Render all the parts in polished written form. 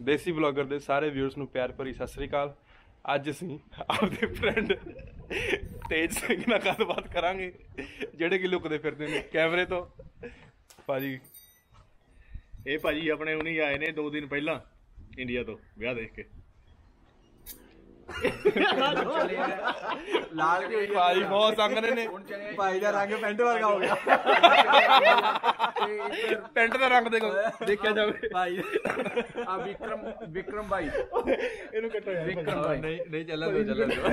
देसी ब्लॉगर दे सारे व्यूअर्स नूं प्यार भरी सत श्री अकाल। अज असीं आपदे फ्रेंड तेज सिंह नाल गलबात करांगे जिहड़े कि लुकदे फिरदे ने कैमरे तो। भाजी ये भाजी अपने उन्हीं आए ने 2 दिन पहला इंडिया तो ब्याह देख के। लाल भाजी बहुत संग ने भाई दा रंग पेंट वर्गा हो गया। पेंट दा रंग देखो देखा जाए भाई आ विक्रम भाई इन्हू कटो यार विक्रम भाई नहीं चलन दो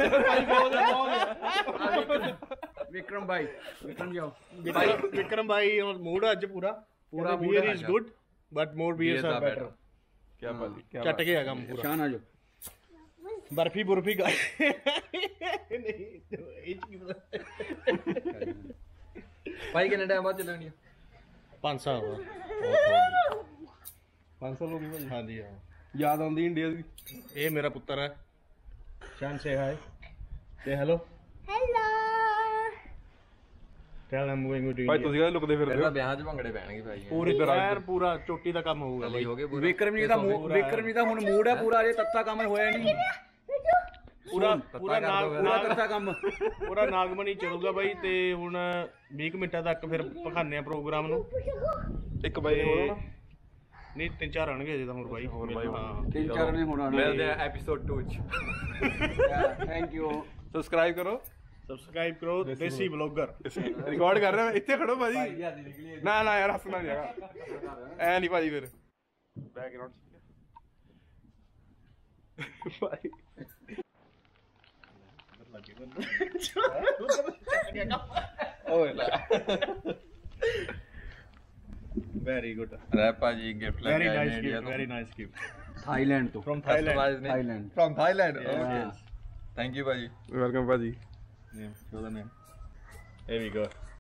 विक्रम भाई विक्रम जी आओ भाई विक्रम भाई मूड अज पूरा beer is good but more beers are better. क्या भाजी क्या चट के काम पूरा शान आ जो बर्फी बुर्फी भाई कितने टाइम बाद चलनी 5 साल 5 साल हो गए भाजी। हाँ जी हाँ याद आउंदी इंडिया दी। ये मेरा पुत्र है शान से हाय से hello tell I am going to भाई ਤੁਸੀਂ ਲੁਕਦੇ ਫਿਰਦੇ ਹੋ। ਵਿਆਹ 'ਚ ਭੰਗੜੇ ਪੈਣਗੇ ਭਾਈ पूरी यार पूरा चोटी का काम होगा भाई। ਵਿਕਰਮ ਜੀ ਦਾ ਹੁਣ ਮੂਡ ਹੈ ਪੂਰਾ ਅਜੇ ਤੱਤਾ ਕੰਮ ਹੋਇਆ ਨਹੀਂ पूरा ਪੂਰਾ ਤੱਤਾ ਕੰਮ पूरा नागमनी चलूगा भाई ते हुण 20 मिनटां तक फिर पखाने प्रोग्राम नु ਇੱਕ ਬਾਈ ਹੋਰ ਹੋਣਾ नहीं 3-4 आणगे अजे तां होर भाई ਹੋਰ ਬਾਈ हाँ 3-4 ਨੇ ਹੁਣ ਆਣਾ ਮਿਲਦੇ ਆ ਐਪੀਸੋਡ 2 ਚ। ਥੈਂਕ ਯੂ ਸਬਸਕ੍ਰਾਈਬ ਕਰੋ सब्सक्राइब करो देसी ब्लॉगर। रिकॉर्ड कर रहे हैं इतने खड़ो भाजी ना ना यार हंसना नहीं आएगा ऐ नहीं भाजी फिर बैकग्राउंड भाई वेरी गुड रैपा जी gift very nice gift very nice gift Thailand तो from Thailand from Thailand okay thank you भाजी वेलकम भाजी name show the name here we go